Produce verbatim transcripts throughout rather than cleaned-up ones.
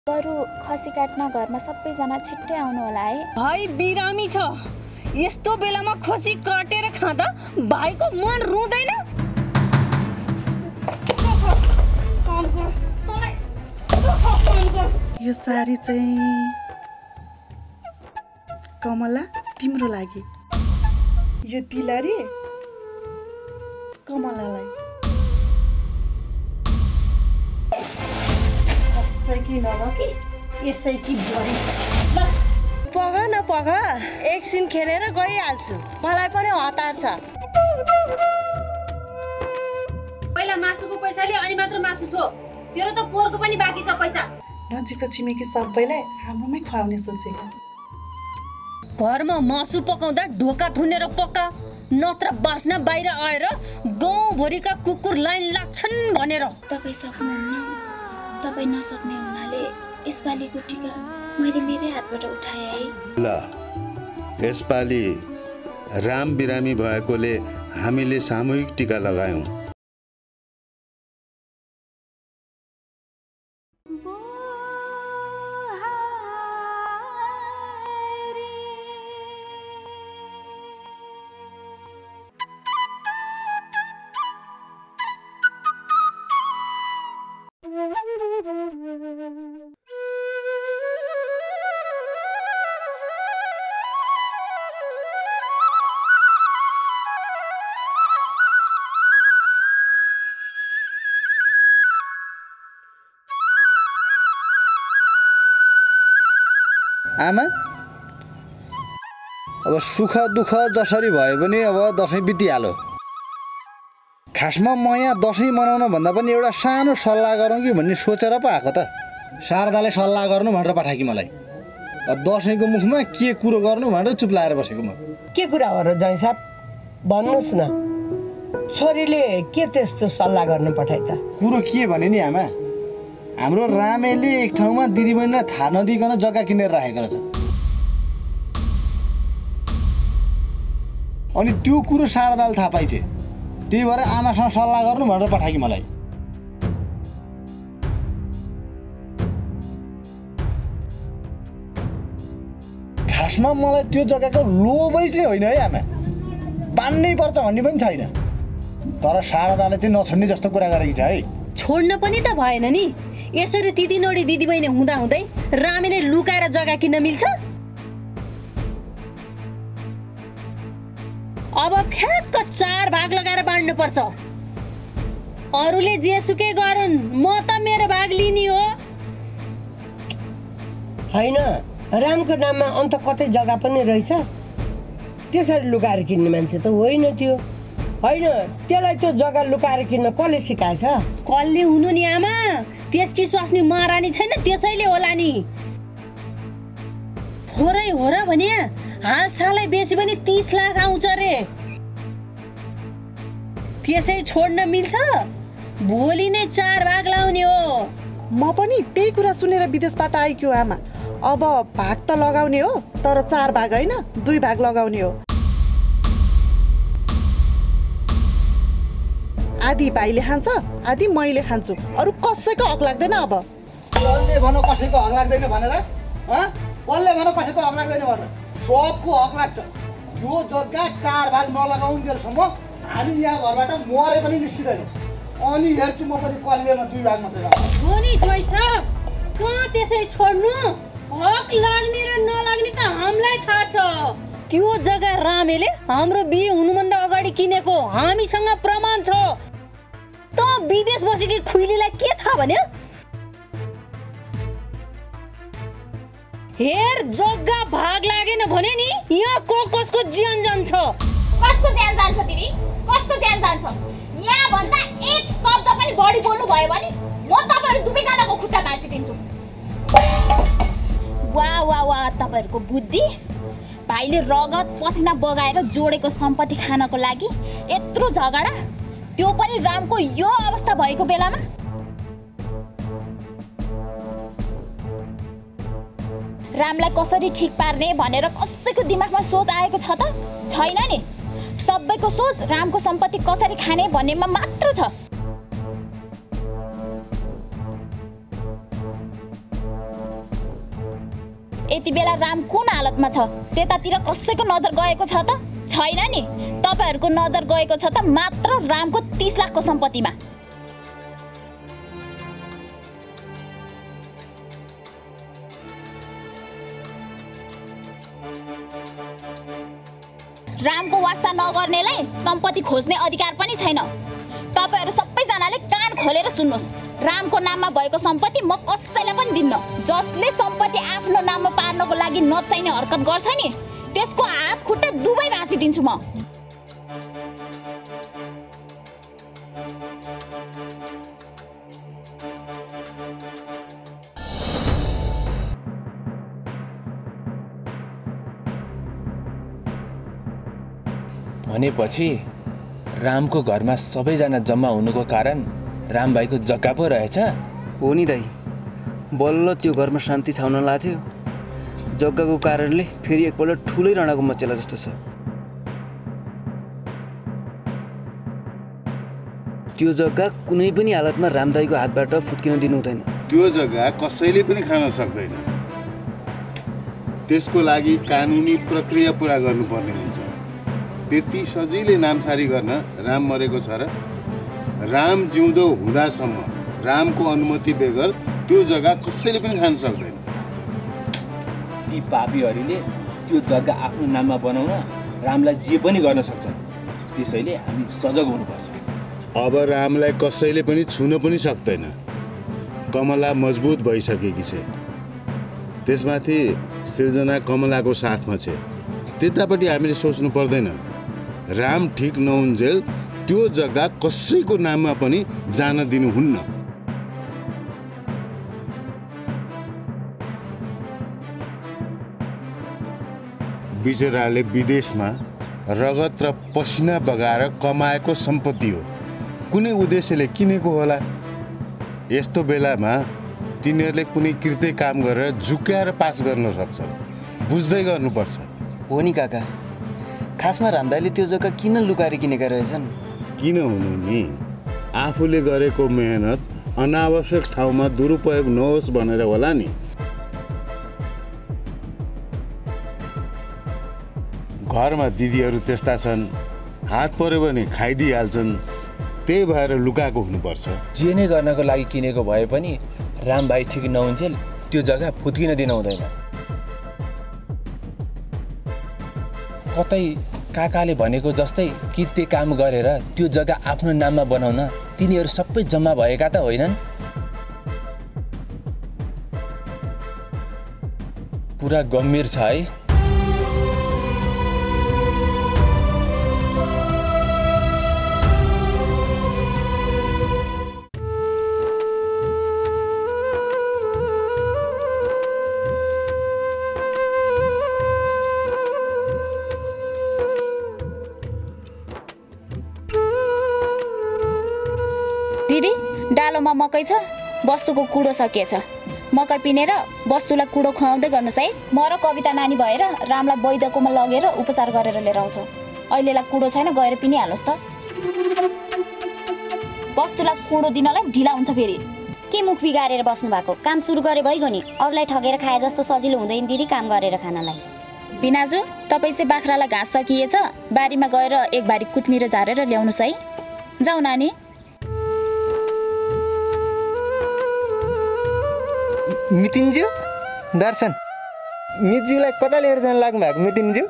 बरु खसी काट्न घरमा सबैजना छिट्टै आउनु होला है। भाइ बिरामी छ, यस्तो बेलामा खसी काटेर खाँदा भाइको मन रुँदैन? यो साडी चाहिँ कमला तिम्रो लागि, यो तिलहरी कमलालाई। यसैकी नभकी यसैकी बढी। पग न पग, एकछिन खेलेर गइहाल्छु, मलाई पनि हतार छ। पहिला मासुको पैसा ले अनि मात्र मासु छो, तेरो त पोरको पनि बाँकी छ पैसा। नजिकको छिमेकी सबैलाई हाम्रोमै खुवाउने सोचेको। घरमा मासु पकाउँदा ढोका थुनेर पका, नत्र बास्ना बाहिर आएर गाउँभरिका कुकुर लाइन लाग्छन् भनेर। तपाईँ सक्नुहुन्न, तपाईँ नसक्ने हुनाले यसपालिको टिका मैले मेरै हातबाट उठाएँ है। ल, यसपालि राम बिरामी भएकोले हामीले सामूहिक टिका लगायौं। आमा, अब सुख दुःख जसरी भए पनि अब दसैँ बितिहाल्यो। खासमा म यहाँ दसैँ मनाउन भन्दा पनि एउटा सानो सल्लाह गरौँ कि भन्ने सोचेर पो आएको त। शारदाले सल्लाह गर्नु भनेर पठाएकी मलाई। दसैँको मुखमा के कुरो गर्नु भनेर चुप लाएर बसेको म। के कुरा हो र जय साहब, भन्नुहोस् न, छोरीले के त्यस्तो सल्लाह गर्न पठाइ त? कुरो के भने नि आमा, हाम्रो रामेले एक ठाउँमा दिदीबहिनीलाई थाहा नदिकन जग्गा किनेर राखेको रहेछ। अनि त्यो कुरो शारदाले थाहा पाइछे, त्यही भएर आमासँग सल्लाह गर्नु भनेर पठाएकी मलाई। खासमा मलाई त्यो जग्गाको लोभै चाहिँ होइन है आमा, बान्नै पर्छ भन्ने पनि छैन। तर शारदाले चाहिँ नछोड्ने जस्तो कुरा गरेकी छ है। छोड्न पनि त भएन नि, यसरी दिदी नडी दिदी बहिनी हुँदा हुँदै रामेले लुकाएर जग्गा किन्न मिल्छ? अब फ्याक्क चार भाग लगाएर बाँड्नु पर्छ। अरूले जेसुकै गरून्, म त मेरो भाग लिने हो। होइन, रामको नाममा अन्त कतै जग्गा पनि रहेछ, त्यसरी लुकाएर किन्ने मान्छे त होइन त्यो। होइन, त्यसलाई त्यो जग्गा लुकाएर किन्न कसले सिकाएछ? कसले हुनु नि आमा, त्यसकी स्वास्नी महारानी छैन, त्यसैले होला नि। होरै हो र भने हालसालै बेसी पनि तीस लाख आउँछ रे। त्यसै छोड्न मिल्छ? भोलि नै चार भाग लाउने हो। म पनि त्यही कुरा सुनेर विदेशबाट आइक्यो आमा। अब भाग त लगाउने हो, तर चार भाग होइन, दुई भाग लगाउने हो। आधी भाइले खान्छ, आधी मैले खान्छु, अरू कसैको हक लाग्दैन। अब कसले भन कसैको हक लाग्दैन भनेर? कसले भन कसैको हक लाग्दैन भनेर? सबको हक लाग्छ। त्यो जग्गा चार भाग नलगाउन्जेलसम्म हामी यहाँ घरबाट मरे पनि निस्किँदैनौँ। अनि हेर्छु म पनि कसलेमा दुई भाग मात्रै हो नि जोइस, कहाँ त्यसै छोड्नु? हक लाग्ने र नलाग्ने त हामीलाई थाहा छ। त्यो जग्गा रामेले हाम्रो बिहे हुनुभन्दा अगाडि किनेको, हामीसँग प्रमाण छ। त विदेश बसेकी खुइलीलाई के थाहा भन्यो? हेर, जग्गा भाग लागेन भने नि यहाँ को कसको ज्यान जान्छ। कसको ज्यान जान्छ दिदी? कसको ज्यान जान्छ? यहाँ भन्दा एक शब्द पनि बढी बोल्नु भयो भने म तपाईहरु दुवैजनाको खुट्टा भाँचिदिन्छु। वाह वाह वाह, तपाईहरुको बुद्धि। भाइले रगत पसिना बगाएर जोडेको सम्पत्ति खानको लागि यत्रो झगडा, त्यो पनि रामको यो अवस्था भएको बेलामा। रामलाई कसरी ठीक पार्ने भनेर कसैको दिमागमा सोच आएको छ त? छैन नि। सबैको सोच रामको सम्पत्ति कसरी खाने भन्नेमा मात्र छ। यति बेला राम कुन हालतमा छ त्यतातिर कसैको नजर गएको छ त छैन नि। तपाईहरुको नजर गएको छ त मात्र रामको तीस लाखको सम्पत्तिमा। रामको वास्ता नगर्नेलाई सम्पत्ति खोज्ने अधिकार पनि छैन। तपाईहरु सबैजनाले कान खोलेर सुन्नुस्। रामको नाममा भएको सम्पत्ति म कसैलाई पनि दिन्न। जसले सम्पत्ति आफ्नो नाममा पार्नको लागि नचाहिने हरकत गर्छ नि त्यसको हात खुट्टा दुबै भाँचिदिन्छु म। भनेपछि रामको घरमा सबैजना जम्मा हुनुको कारण राम भाइको जग्गा पो रहेछ। हो नि दाइ, बल्ल त्यो घरमा शान्ति छाउन लाग्थ्यो। जग्गाको कारणले फेरि एकपल्ट ठुलै रणाको मचेला जस्तो छ। त्यो जग्गा कुनै पनि हालतमा रामदाईको हातबाट फुत्किन दिनु हुँदैन। त्यो जग्गा कसैले पनि खान सक्दैन। त्यसको लागि कानुनी प्रक्रिया पुरा गर्नुपर्ने हुन्छ। त्यति सजिलै नामसारी गर्न राम मरेको छ र? राम जिउँदो हुँदासम्म रामको अनुमति बेगर त्यो जग्गा कसैले पनि खान सक्दैन। ती पापीहरूले त्यो जग्गा आफ्नो नाममा बनाउन रामलाई जे पनि गर्न सक्छन्। त्यसैले हामी सजग हुनुपर्छ। अब रामलाई कसैले पनि छुन पनि सक्दैन। कमला मजबुत भइसकेकी छ। त्यसमाथि सृजना कमलाको साथमा छ। त्यतापट्टि हामीले सोच्नु पर्दैन। राम ठिक नहुन्जेल त्यो जग्गा कसैको नाममा पनि जान दिनुहुन्न। बिचराले विदेशमा रगत र पसिना बगाएर कमाएको सम्पत्ति हो। कुनै उद्देश्यले किनेको होला। यस्तो बेलामा तिनीहरूले कुनै कृत्य काम गरेर झुक्क्याएर पास गर्न सक्छन्। बुझ्दै गर्नुपर्छ। हो नि काका, खासमा रामदाईले त्यो जग्गा किन लुकाएर किनेका रहेछन्? किन हुनु नि, आफूले गरेको मेहनत अनावश्यक ठाउँमा दुरुपयोग नहोस् भनेर होला नि। घरमा दिदीहरू त्यस्ता छन्, हात पर्यो भने खाइदिइहाल्छन्। त्यही भएर लुकाएको हुनुपर्छ। जे नै गर्नको लागि किनेको भए पनि राम भाइ ठिक नहुन्जेल त्यो जग्गा फुत्किन दिन हुँदैन। कतै काकाले भनेको जस्तै कृत्य काम गरेर त्यो जग्गा आफ्नो नाममा बनाउन तिनीहरू सबै जम्मा भएका त होइनन्? पुरा गम्भीर छ है। दिदी, डालोमा मकै छ, वस्तुको कुडो सकिएछ। मकै पिनेर वस्तुलाई कुडो खुवाउँदै गर्नुहोस् है। म र कविता नानी भएर रामलाई वैद्यकोमा लगेर उपचार गरेर लिएर आउँछौँ। अहिलेलाई कुडो छैन, गएर पिनिहाल्नुहोस् त। वस्तुलाई कुडो दिनलाई ढिला हुन्छ फेरि। के मुख बिगारेर बस्नु भएको? काम सुरु गरे भइगयो नि। अरूलाई ठगेर खाए जस्तो सजिलो हुँदैन दिदी काम गरेर खानलाई। बिनाजु, तपाईँ चाहिँ बाख्रालाई घाँस सकिएछ, बारीमा गएर एक बारी कुटमिरो झारेर ल्याउनुहोस् है। जाऊ नानी। मितिन्ज्यू, दर्शन, मितज्यूलाई कता लिएर जान लाग्नु भएको मितिन्ज्यू?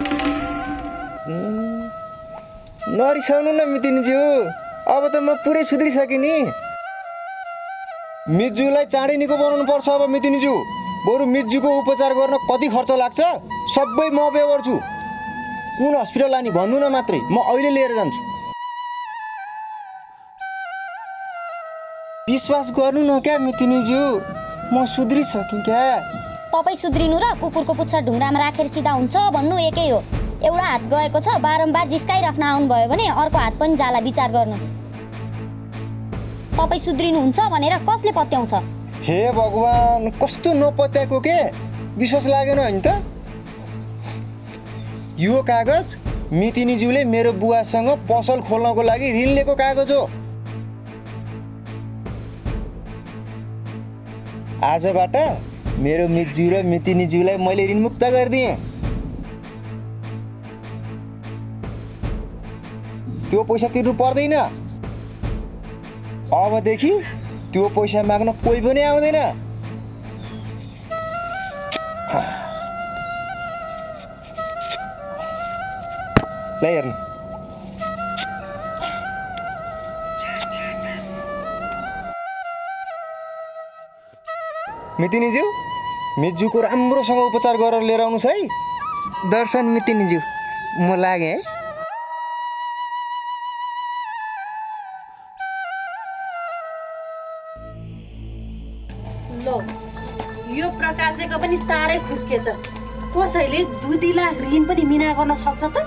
नरिसाउनु न मितिन्ज्यू, अब त म पुरै सुध्रिसकेँ नि। मितज्यूलाई चाँडै निको बनाउनु पर्छ अब मितिन्ज्यू। बरु मितज्यूको उपचार गर्न कति खर्च लाग्छ सबै म पे गर्छु। कुन हस्पिटल लाने भन्नु न मात्रै, म अहिले लिएर जान्छु। विश्वास गर्नु न क्या मितिन्ज्यू, म सुध्रिसकेँ क्या। तपाईँ सुध्रिनु र कुकुरको पुच्छर ढुङ्गामा राखेर सिधा हुन्छ भन्नु एकै हो। एउटा हात गएको छ, बारम्बार जिस्काइराख्न आउनुभयो भने अर्को हात पनि जाला। विचार गर्नुहोस्। तपाईँ सुध्रिनुहुन्छ भनेर कसले पत्याउँछ? हे भगवान्, कस्तो नपत्याएको के? विश्वास लागेन होइन त? यो कागज मितिनीज्यूले मेरो बुवासँग पसल खोल्नको लागि ऋण लिएको कागज हो। आजबाट मेरो मितजु र मितिनीज्यूलाई मैले ऋणमुक्त गरिदिएँ। त्यो पैसा तिर्नु पर्दैन। अबदेखि त्यो पैसा माग्न कोही पनि आउँदैन। ल हेर्नु, मितिनीज्यू, मितज्यूको राम्रोसँग उपचार गरेर लिएर आउनुहोस् है। दर्शन मितिनीज्यू, म लागेँ है। लो, यो प्रकाशको पनि तारै खुस्केछ। कसैले दुई लाख ऋण पनि मिना गर्न सक्छ त?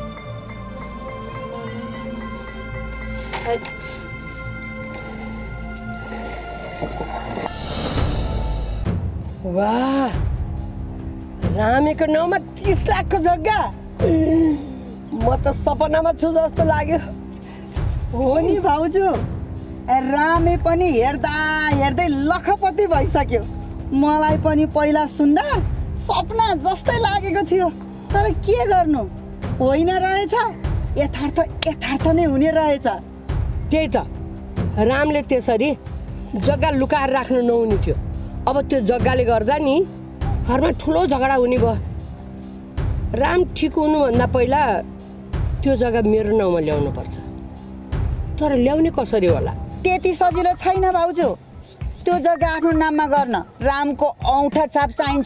वाह, रामेको नाउँमा तीस लाखको जग्गा। म त सपनामा छु जस्तो लाग्यो। हो नि भाउजू, रामे पनि हेर्दा हेर्दै लखपति भइसक्यो। मलाई पनि पहिला सुन्दा सपना जस्तै लागेको थियो, तर के गर्नु, होइन रहेछ। यथार्थ यथार्थ नै हुने रहेछ। त्यही त, रामले त्यसरी जग्गा लुकाएर राख्नु नहुने थियो। अब त्यो जग्गाले गर्दा नि घरमा ठुलो झगडा हुने भयो। राम ठिक हुनुभन्दा पहिला त्यो जग्गा मेरो नाउँमा ल्याउनु पर्छ। तर ल्याउने कसरी होला? त्यति सजिलो छैन भाउजू। त्यो जग्गा आफ्नो नाममा गर्न रामको औँठा छाप चाहिन्छ।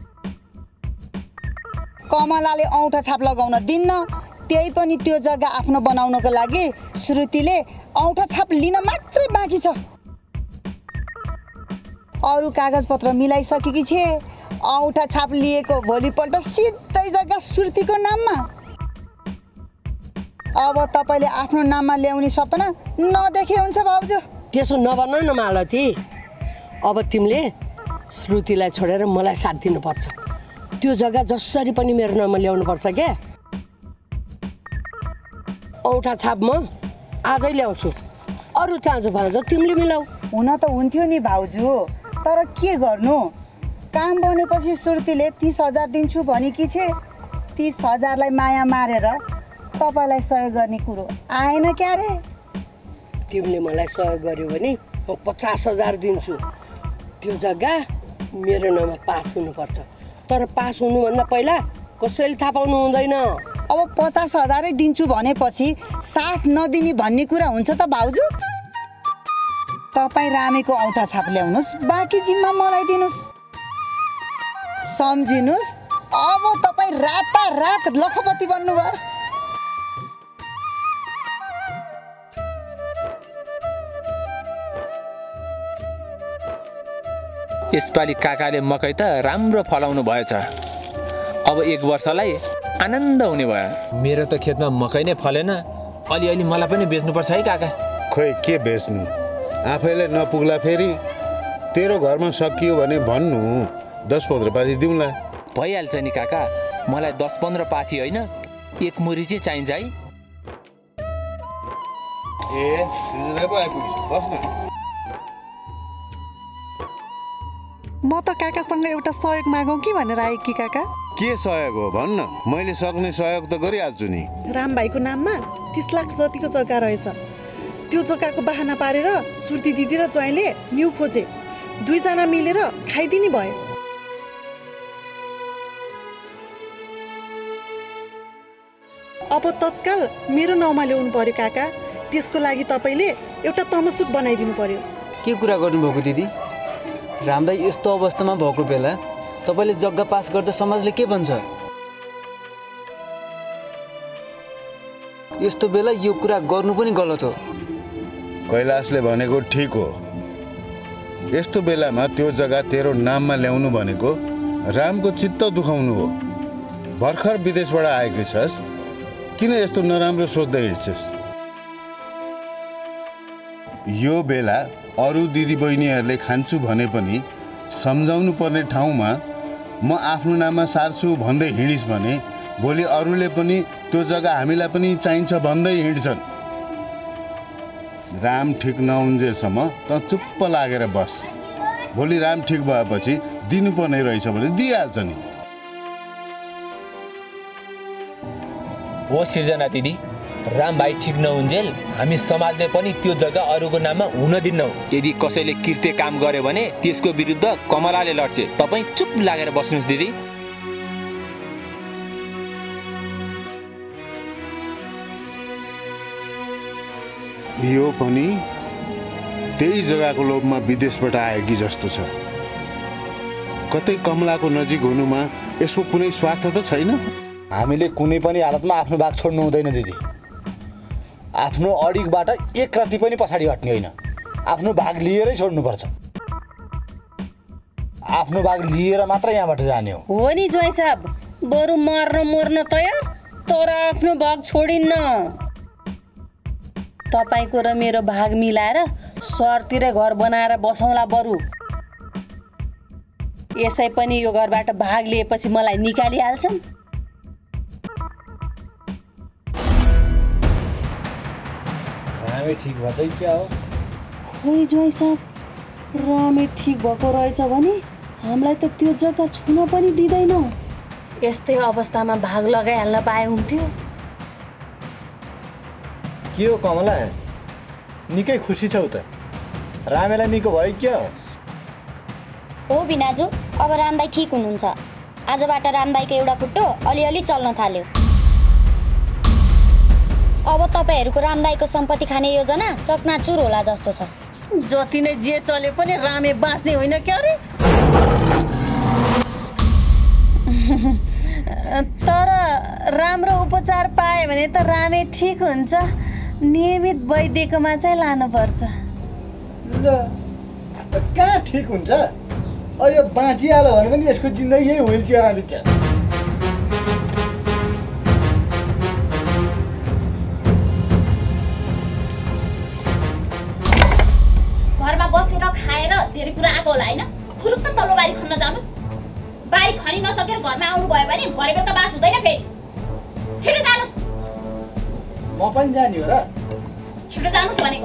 कमलाले औँठा छाप लगाउन दिन्न, त्यही पनि त्यो जग्गा आफ्नो बनाउनको लागि श्रुतिले औँठा छाप लिन मात्रै बाँकी छ। अरू कागजपत्र मिलाइसकेकी छे। औँठा छाप लिएको भोलिपल्ट सिधै जग्गा श्रुतिको नाममा। अब तपाईँले आफ्नो नाममा ल्याउने सपना नदेखे हुन्छ भाउजू। त्यसो नबनाउ न मालती। अब तिमीले श्रुतिलाई छोडेर मलाई साथ दिनुपर्छ। त्यो जग्गा जसरी पनि मेरो नाममा ल्याउनु पर्छ क्या। औँठा छाप म आजै ल्याउँछु। अरू चाँजो फाँजो तिमीले मिलाऊ। हुन त हुन्थ्यो नि भाउजू, तर के गर्नु, काम बनेपछि श्रुतिले तीस हजार दिन्छु भनेकी छे। तीस हजारलाई माया मारेर तपाईँलाई सहयोग गर्ने कुरो आएन क्या रे। तिमीले मलाई सहयोग गर्यो भने म पचास हजार दिन्छु। त्यो जग्गा मेरो नाममा पास हुनुपर्छ। तर पास हुनुभन्दा पहिला कसैले थाहा पाउनु हुँदैन। अब पचास हजारै दिन्छु भनेपछि साथ नदिने भन्ने कुरा हुन्छ त भाउजू? तपाईँ रामेको औँठा छाप ल्याउनुहोस्, बाँकी जिम्मा मलाई दिनुहोस्। सम्झिनुहोस्, अब तपाईँ रातारात लखपति बन्नुभयो। यसपालि काकाले मकै त राम्रो फलाउनु भएछ। अब एक वर्षलाई आनन्द हुने भयो। मेरो त खेतमा मकै नै फलेन। अलिअलि मलाई पनि बेच्नुपर्छ है काका। खोइ के बेच्नु, आफैलाई नपुग्ला। फेरि तेरो घरमा सकियो भने भन्नु, दस पन्ध्र पाथी दिउँला। भइहाल्छ नि काका, मलाई दस पन्ध्र पाथी होइन, एक मुरी चाहिँ चाहिन्छ है। ए सृजना पो आइपुग्छ, बस् न। म त काकासँग एउटा सहयोग मागौँ कि भनेर आएँ कि काका। के सहयोग हो भन्न, मैले सक्ने सहयोग त गरिहाल्छु नि। राम भाइको नाममा तीस लाख जतिको जग्गा रहेछ। त्यो जग्गाको बहाना पारेर श्रुति दिदी र ज्वाइँले न्यु खोजे। दुईजना मिलेर खाइदिने भयो। अब तत्काल मेरो नाउँमा ल्याउनु पर्यो काका। त्यसको लागि तपाईँले एउटा तमसुक बनाइदिनु पर्यो। के कुरा गर्नुभएको दिदी? रामदाई यस्तो अवस्थामा भएको बेला तपाईँले जग्गा पास गर्दा समाजले के भन्छ? यस्तो बेला यो कुरा गर्नु पनि गलत हो। कैलाशले भनेको ठिक हो। यस्तो बेलामा त्यो जग्गा तेरो नाममा ल्याउनु भनेको रामको चित्त दुखाउनु हो। भर्खर विदेशबाट आएकी छस्, किन यस्तो नराम्रो सोच्दै हिँड्छस्? यो बेला अरू दिदीबहिनीहरूले खान्छु भने पनि सम्झाउनु पर्ने ठाउँमा म आफ्नो नाममा सार्छु भन्दै हिँडिस् भने भोलि अरूले पनि त्यो जग्गा हामीलाई पनि चाहिन्छ भन्दै हिँड्छन्। राम ठिक नहुन्जेसम्म त चुप्प लागेर बस। भोलि राम ठिक भएपछि दिनुपर्ने रहेछ भने दिइहाल्छ नि। हो सिर्जना दिदी, राम भाइ ठिक नहुन्जेल हामी समाजले पनि त्यो जग्गा अरूको नाममा हुन दिन्नौ। यदि कसैले कृत्य काम गर्यो भने त्यसको विरुद्ध कमलाले लड्छ। तपाईँ चुप लागेर बस्नुहोस् दिदी। यो पनि त्यही जग्गाको लोभमा विदेशबाट आयो कि जस्तो छ। कतै कमलाको नजिक हुनुमा यसको कुनै स्वार्थ त छैन। हामीले कुनै पनि हालतमा आफ्नो भाग छोड्नु हुँदैन दिदी। आफ्नो अडिकबाट एक राति पनि पछाडि हट्ने होइन। आफ्नो भाग लिएरै छोड्नुपर्छ। आफ्नो भाग लिएर मात्र यहाँबाट जाने हो। हो नि ज्वाइँ साहब, बरु मर्न मर्न तयार तर आफ्नो भाग छोडिन्न। तपाईँको र मेरो भाग मिलाएर सहरतिर घर बनाएर बसौँला बरु। यसै पनि यो घरबाट भाग लिएपछि मलाई निकालिहाल्छन्। रामे ठिक भएछ कि क्या हो? खोइ ज्वाइँ साहब, रामे ठिक भएको रहेछ भने हामीलाई त त्यो जग्गा छुन पनि दिँदैन। यस्तै अवस्थामा भाग लगाइहाल्न पाए हुन्थ्यो। के हो कमला, निकै खुसी छौ त? रामेलाई निको भयो क्या? हो बिनाजु, अब रामदाई ठिक हुनुहुन्छ। आजबाट रामदाईको एउटा खुट्टो अलिअलि चल्न थाल्यो। अब तपाईँहरूको रामदाईको सम्पत्ति खाने योजना चकनाचुर होला जस्तो छ। जति नै जे चले पनि रामे बाँच्ने होइन क्या रे। तर राम्रो उपचार पाए भने त रामे ठिक हुन्छ। नियमित वैद्यकोमा चाहिँ लानुपर्छ। ल कहाँ ठिक हुन्छ? यो बाँचिहाल्यो भने पनि यसको जिन्दगी यही व्हिल चेयरमा बित्छ। घरमा बसेर खाएर धेरै कुरा आएको होला होइन? खुरुक्क तल्लो बारी खन्न जानुहोस्। बारी खनि नसकेर घरमा आउनु भयो भने भरे बेलुका बास हुँदैन फेरि। छिटो जानुहोस्। म पनि जाने हो र? छिटो जानुहोस् भनेको।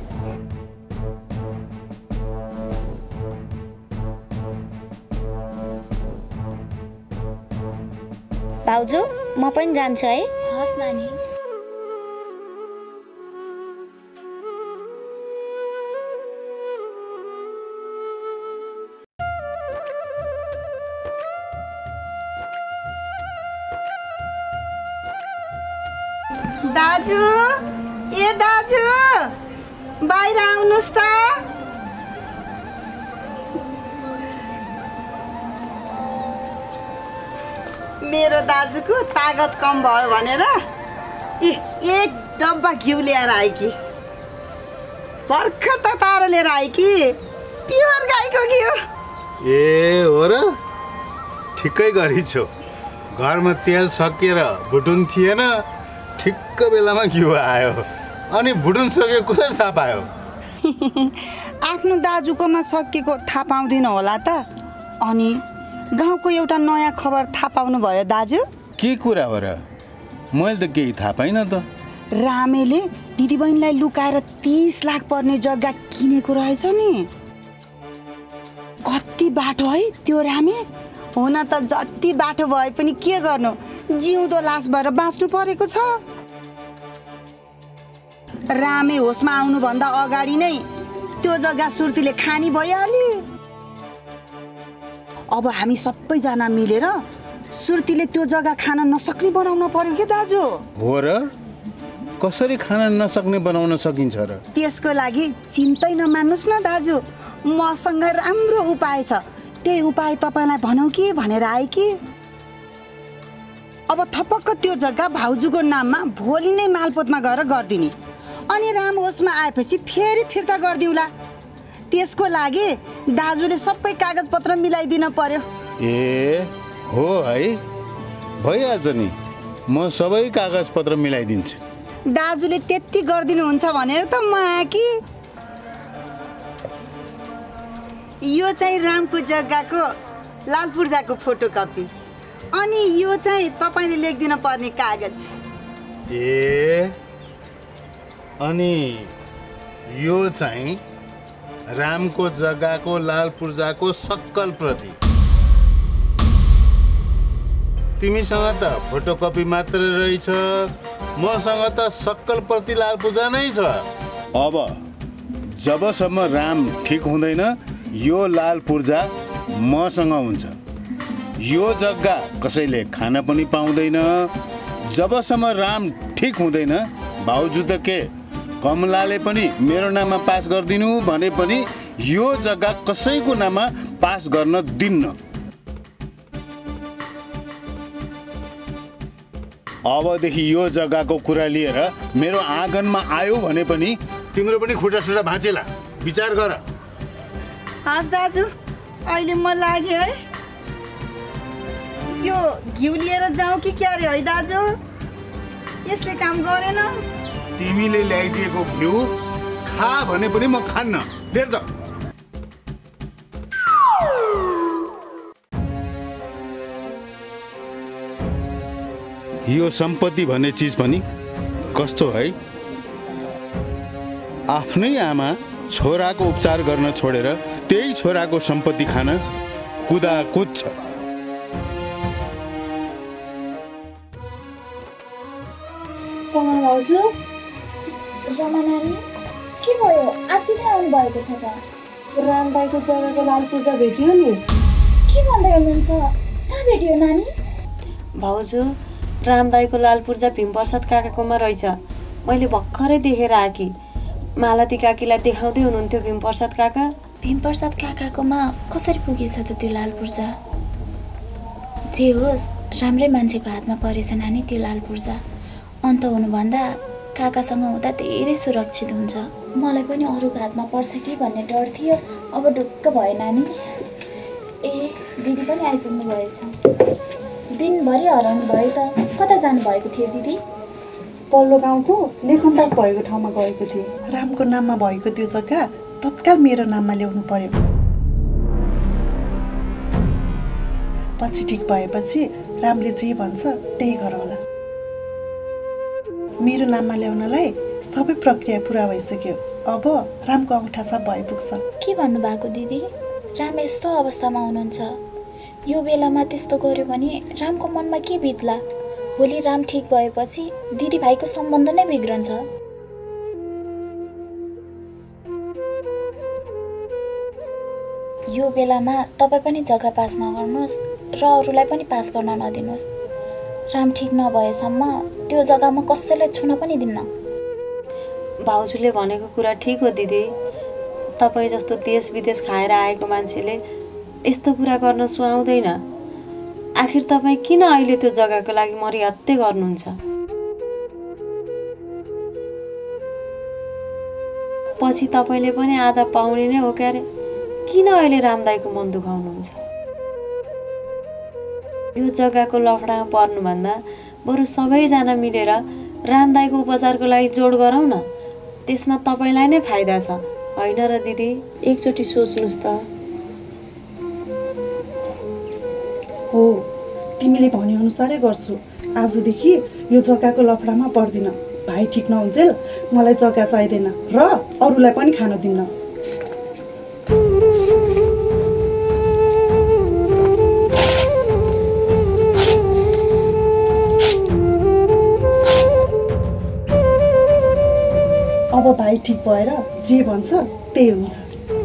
भाउजू म पनि जान्छु है। हस् नानी। दाजु, ए दाजु, बाहिर आउनुहोस् त। मेरो दाजुको तागत कम भयो भनेर ए एक डब्बा घिउ ल्याएर आए कि। भर्खर त तार लिएर आए कि। प्योर गाईको घिउ। ए हो र? ठिकै गरिछौ। घरमा तेल सकिएर भुटुन थिएन, ठिक्क बेलामा घिउ आयो। अनि भुटुन सक्यो कसरी थाहा पायो? आफ्नो दाजुकोमा सकिएको थाहा पाउँदिन होला त। अनि गाउँको एउटा नयाँ खबर थाहा पाउनु भयो दाजु? के कुरा हो र? मैले त केही थाहा पाइनँ त। रामेले दिदीबहिनीलाई लुकाएर तीस लाख पर्ने जग्गा किनेको रहेछ नि। कति बाटो है त्यो रामे? हुन त जति बाटो भए पनि के गर्नु, जिउँदो लास भएर बाँच्नु परेको छ। रामे होसमा आउनुभन्दा अगाडि नै त्यो जग्गा सुर्तीले खानी भइहाल्यो। अब हामी सबैजना मिलेर सुर्तीले त्यो जग्गा खान नसक्ने बनाउन पर्यो के दाजु? हो र? कसरी खान नसक्ने बनाउन सकिन्छ र? त्यसको लागि चिन्तै नमान्नुहोस् न दाजु, मसँग राम्रो उपाय छ। त्यही उपाय तपाईँलाई भनौँ कि भनेर आए कि। अब थपक्क त्यो जग्गा भाउजूको नाममा भोलि नै मालपोतमा गएर गरिदिने। अनि राम होसमा आएपछि फेरि फिर्ता गरिदिउँला। त्यसको लागि दाजुले सबै कागजपत्र मिलाइदिन पर्यो। ए हो है, भइहाल्छ नि। म सबै कागजपत्र मिलाइदिन्छु। दाजुले त्यति गरिदिनुहुन्छ भनेर त म आएँ कि। यो चाहिँ रामको जग्गाको लाल पूर्जाको फोटोकपी। अनि यो चाहिँ तपाईँले लेखिदिन पर्ने कागज। ए अनि यो चाहिँ रामको जग्गाको लाल पूर्जाको सक्कल प्रति। तिमीसँग त फोटोकपी मात्र रहेछ, मसँग त सक्कल प्रति लाल पूजा नै छ। अब जबसम्म राम ठिक हुँदैन यो लाल पूर्जा मसँग हुन्छ। यो जग्गा कसैले खान पनि पाउँदैन जबसम्म राम ठिक हुँदैन। भाउजू त के कमलाले पनि मेरो नाममा पास गरिदिनु भने पनि यो जग्गा कसैको नाममा पास गर्न दिन्न। अबदेखि यो जग्गाको कुरा लिएर मेरो आँगनमा आयो भने पनि तिम्रो पनि खुट्टा सुट्टा भाँचेला, विचार गर। हस् दाजु, अहिले म लाग्यो है। यो घिउ लिएर जाउँ कि क्या रे है दाजु? यसले काम गरेन। तिमीले ल्याइदिएको घिउ खा भने पनि म खान्न। लिएर जाऊ। यो सम्पत्ति भन्ने चिज पनि कस्तो है? आफ्नै आमा छोराको उपचार गर्न छोडेर त्यही छोराको सम्पत्ति खान कुदाकुद छ। कमल भाउजू, रमा नानी के भयो? आत्ति नै आउनु भएको छ त? राम दाईको जग्गाको लाल पूजा भेटियो नि। के भन्दै हुनुहुन्छ? कहाँ भेटियो नानी? भाउजू, राम दाईको लाल पूजा भीमप्रसाद काकाकोमा रहेछ। मैले भर्खरै देखेर आएकी। मालती काकीलाई देखाउँदै हुनुहुन्थ्यो भीमप्रसाद काका। भीमप्रसाद काकाकोमा कसरी पुगेछ त त्यो लाल पूर्जा? जे होस्, राम्रै मान्छेको हातमा परेछ नानी त्यो लाल पूर्जा। अन्त हुनुभन्दा काकासँग हुँदा धेरै सुरक्षित हुन्छ। मलाई पनि अरूको हातमा पर्छ कि भन्ने डर थियो, अब ढुक्क भयो नानी। ए दिदी पनि आइपुग्नु भएछ। दिनभरि हराउनु भयो त, कता जानुभएको थियो दिदी? पल्लो गाउँको लेखनदास भएको ठाउँमा गएको थिएँ। रामको नाममा भएको त्यो जग्गा तत्काल मेरो नाममा ल्याउनु पर्यो। पछि ठिक भएपछि रामले जे भन्छ त्यही गरौँला। मेरो नाममा ल्याउनलाई सबै प्रक्रिया पुरा भइसक्यो। अब रामको औँठा छाप भइपुग्छ। के भन्नुभएको दिदी? राम यस्तो अवस्थामा हुनुहुन्छ, यो बेलामा त्यस्तो गर्यो भने रामको मनमा के बित्ला? भोलि राम ठिक भएपछि दिदीभाइको सम्बन्ध नै बिग्रन्छ। यो बेलामा तपाईँ पनि जग्गा पास नगर्नुहोस् र अरूलाई पनि पास गर्न नदिनुहोस्। राम ठिक नभएसम्म त्यो जग्गामा कसैलाई छुन पनि दिन्न। भाउजूले भनेको कुरा ठिक हो दिदी। तपाईँ जस्तो देश विदेश खाएर आएको मान्छेले यस्तो कुरा गर्न सुहाउँदैन। आखिर तपाईँ किन अहिले त्यो जग्गाको लागि मरिहत्ते गर्नुहुन्छ? पछि तपाईँले पनि आधा पाउने नै हो क्यारे। किन अहिले रामदाईको मन दुखाउनुहुन्छ? यो जग्गाको लफडामा पर्नुभन्दा बरु सबैजना मिलेर रामदाईको उपचारको लागि जोड गरौँ न। त्यसमा तपाईँलाई नै फाइदा छ, होइन र दिदी? एकचोटि सोच्नुहोस् त। हो, तिमीले भनेअनुसारै गर्छु। आजदेखि यो जग्गाको लफडामा पर्दिन। भाइ ठिक नहुन्जेल मलाई जग्गा चाहिँदैन र अरूलाई पनि खान दिन्न। अब भाइ ठिक भएर जे भन्छ त्यही हुन्छ।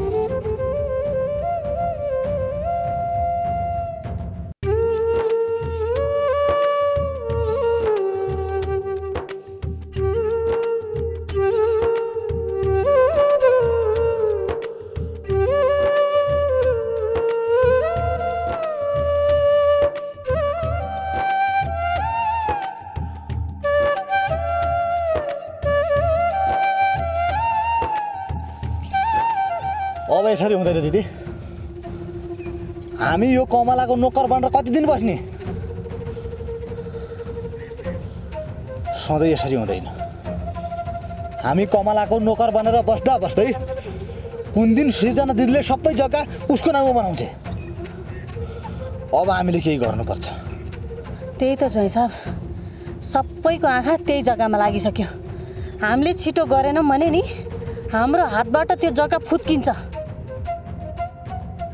अब यसरी हुँदैन दिदी। हामी यो कमलाको नोकर बनेर कति दिन बस्ने? सधैँ यसरी हुँदैन। हामी कमलाको नोकर बनेर बस्दा बस्दै कुन दिन सृजना दिदीले सबै जग्गा उसको नाममा बनाउँछ। अब हामीले केही गर्नुपर्छ। त्यही त छ साहब, सबैको आँखा त्यही जग्गामा लागिसक्यो। हामीले छिटो गरेनौँ भने नि हाम्रो हातबाट त्यो जग्गा फुत्किन्छ।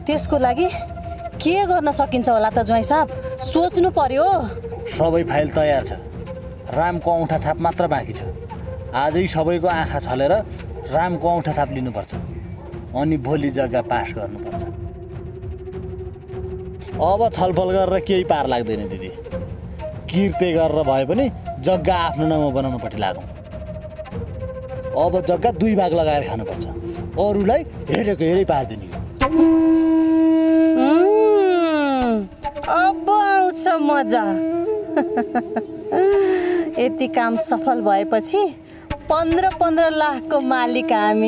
त्यसको लागि के गर्न सकिन्छ होला त ज्वाइँ साहब सोच्नु पर्यो। सबै फाइल तयार छ, रामको औँठा छाप मात्र बाँकी छ। आजै सबैको आँखा छलेर रामको औँठा छाप लिनुपर्छ, अनि भोलि जग्गा पास गर्नुपर्छ। अब छलफल गरेर केही पार लाग्दैन दिदी। किर्ते गरेर भए पनि जग्गा आफ्नो नाउँमा बनाउनुपट्टि लागौँ। अब जग्गा दुई भाग लगाएर खानुपर्छ, अरूलाई हेरेको हेरै पारिदिने। अब आउँछ मजा। यति काम सफल भएपछि पन्ध्र पन्ध्र लाखको मालिक हामी।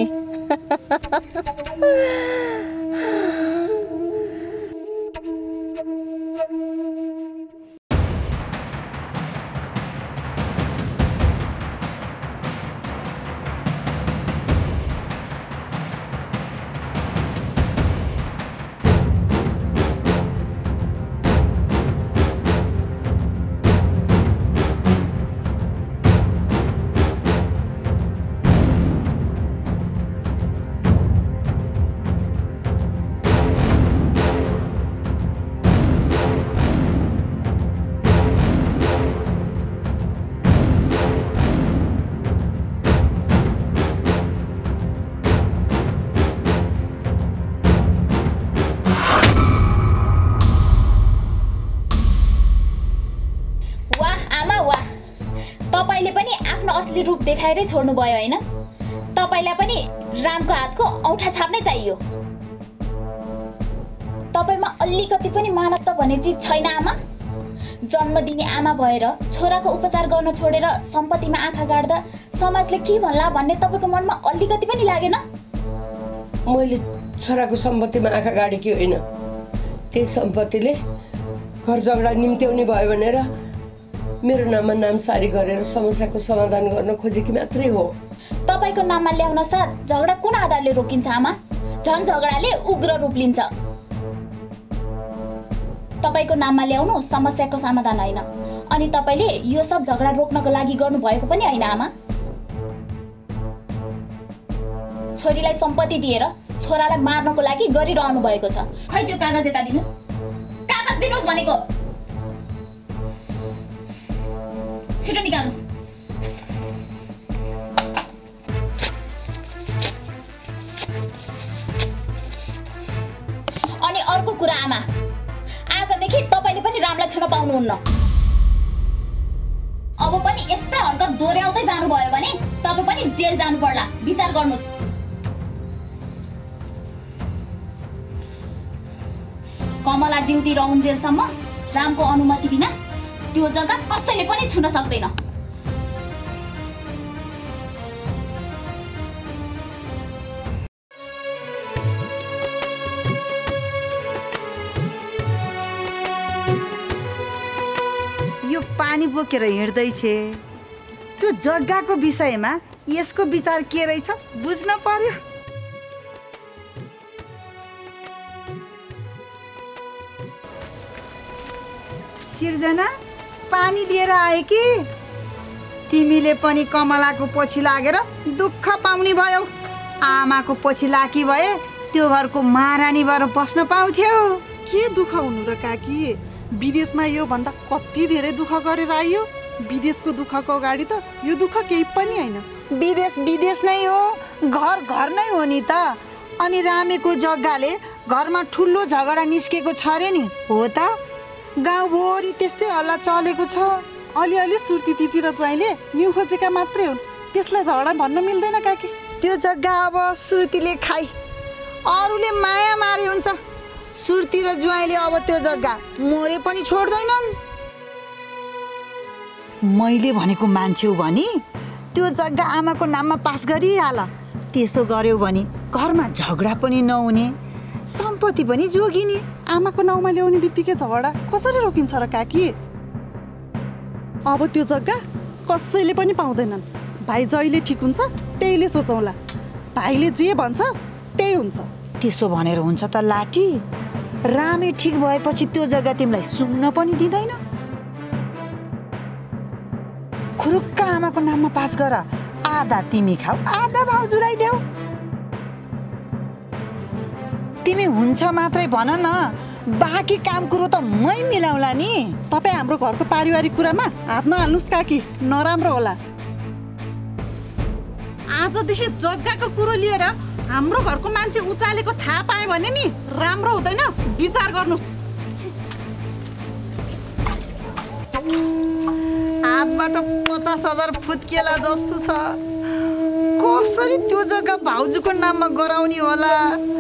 रूप देखाएरै छोड्नु भयो हैन? तपाईलाई पनि रामको हातको औँठा छाप नै चाहियो। तपाईमा अलिकति पनि मानवता भन्ने चीज छैन आमा? जन्म दिने आमा भएर छोराको उपचार गर्न छोडेर सम्पत्तिमा आँखा गाड्दा समाजले के भन्ला भन्ने तपाईको मनमा अलिकति पनि लागेन? मैले छोराको सम्पत्तिमा आँखा गाडेकी होइन। त्यही सम्पत्तिले घर झगडा निम्त्याउने भयो भनेर मेरो नाममा नामसारी गरेर समस्याको समाधान गर्न खोजेकी मात्रै हो। तपाईको नाममा ल्याउन साथ झगडा कुन आधारले रोकिन्छ आमा? झन् झगडाले उग्र रूप लिन्छ। तपाईको नाममा ल्याउनु समस्याको समाधान होइन, अनि तपाईले यो सब झगडा रोक्नको लागि गर्नु भएको पनि होइन आमा। छोरीलाई सम्पत्ति दिएर छोरालाई मार्नको लागि गरिरहनु भएको छ। खै त्यो कागज यता दिनुस्, कागज दिनुस् भनेको। छिटो निकाल्नुस्। अनि अर्को कुरा आमा, आजदेखि तपाईले पनि रामलाई छुन पाउनुहुन्न। अब पनि यस्ता हरकत दोहोर्याउँदै जानुभयो भने तपाई पनि जेल जानु पर्ला। विचार गर्नुस्। कमला जिउती रहउन्जेलसम्म रामको अनुमति बिना त्यो जग्गा कसैले पनि छुन सक्दैन। यो पानी बोकेर हिँड्दैछ, त्यो जग्गाको विषयमा यसको विचार के रहेछ बुझ्न पर्यो। सिर्जना पानी लिएर आए कि? तिमीले पनि कमलाको पछि लागेर दुःख पाउने भयौ। आमाको पछि लाकी भए त्यो घरको महारानी भएर बस्न पाउँथ्यौ। के दुःख हुनु र काकी? विदेशमा यो भन्दा कति धेरै दुःख गरेर आइयो। विदेशको दुःखको अगाडि त यो दुःख केही पनि होइन। विदेश विदेश नै हो, घर घर नै हो नि त। अनि रामेको जग्गाले घरमा ठुलो झगडा निस्केको छ रे नि, हो त? गाउँभरि त्यस्तै हल्ला चलेको छ। अलिअलि सुर्ती दिदी र ज्वाइँले न्यु खोजेका मात्रै हुन्, त्यसलाई झगडा भन्न मिल्दैन काकी। त्यो जग्गा अब सुर्तीले खाइ, अरूले माया मारे हुन्छ। सुर्ती र ज्वाइँले अब त्यो जग्गा मोरे पनि छोड्दैनन्। मैले भनेको मान्छे हो भने त्यो जग्गा आमाको नाममा पास गरिहाल। त्यसो गर्यो भने घरमा झगडा पनि नहुने, सम्पत्ति पनि जोगिने। आमाको नाउँमा ल्याउने बित्तिकै झगडा कसरी रोकिन्छ र काकी? अब त्यो जग्गा कसैले पनि पाउँदैनन्। भाइ जहिले ठिक हुन्छ त्यहीले सोचौँला। भाइले जे भन्छ त्यही हुन्छ। त्यसो भनेर हुन्छ त लाठी? रामे ठिक भएपछि त्यो जग्गा तिमीलाई सुन्न पनि दिँदैन। खुरुक्क आमाको नाममा पास गर, आधा तिमी खाऊ, आधा भाउजूलाई देऊ। तिमी हुन्छ मात्रै भन न, बाँकी काम कुरो त मै मिलाउला नि। तपाईँ हाम्रो घरको पारिवारिक कुरामा हात नहाल्नुहोस् काकी, नराम्रो होला। आजदेखि जग्गाको कुरो लिएर हाम्रो घरको मान्छे उचालेको थाहा पायो भने नि राम्रो हुँदैन, विचार गर्नुहोस्। हातबाट पचास हजार फुत्केला जस्तो छ। कसरी त्यो जग्गा भाउजूको नाममा गराउने होला?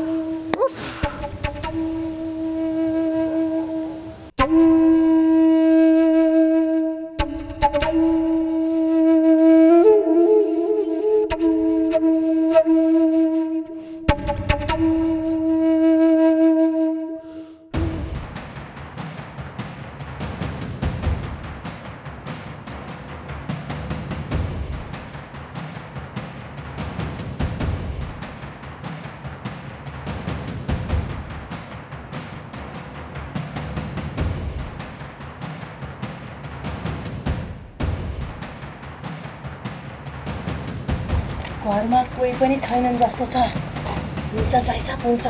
घरमा कोही पनि छैनन् जस्तो छ। हुन्छ जैसा हुन्छ।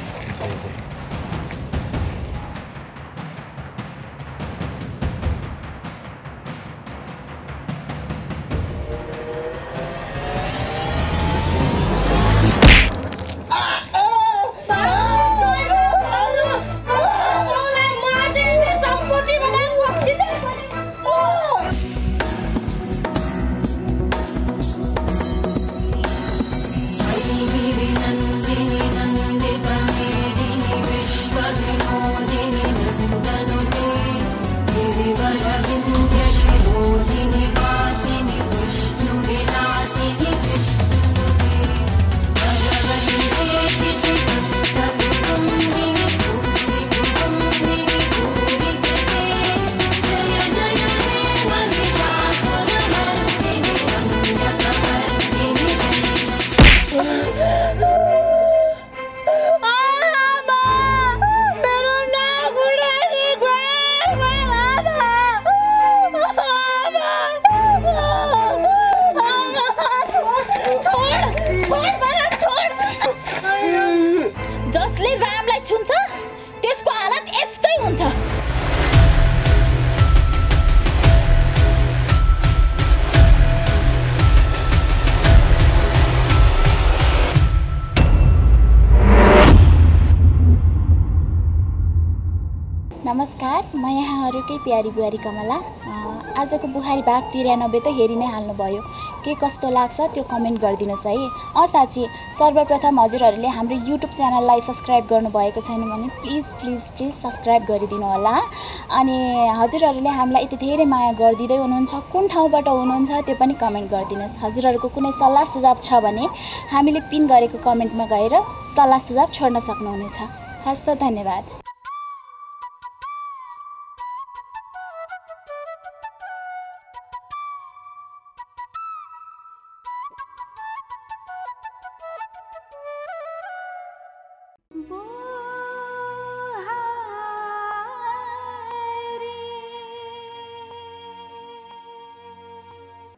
नमस्कार, म यहाँहरूकै प्यारी बुहारी कमला। आजको बुहारी भाग तिरानब्बे त हेरि नै हाल्नुभयो। के कस्तो लाग्छ त्यो कमेन्ट गरिदिनुहोस् है। अँ साँच्ची, सर्वप्रथम हजुरहरूले हाम्रो युट्युब च्यानललाई सब्सक्राइब गर्नुभएको छैन भने प्लिज प्लिज प्लिज सब्सक्राइब गरिदिनु होला। अनि हजुरहरूले हामीलाई यति धेरै माया गरिदिँदै हुनुहुन्छ, कुन ठाउँबाट हुनुहुन्छ त्यो पनि कमेन्ट गरिदिनुहोस्। हजुरहरूको कुनै सल्लाह सुझाव छ भने हामीले पिन गरेको कमेन्टमा गएर सल्लाह सुझाव छोड्न सक्नुहुनेछ। हस्त, धन्यवाद।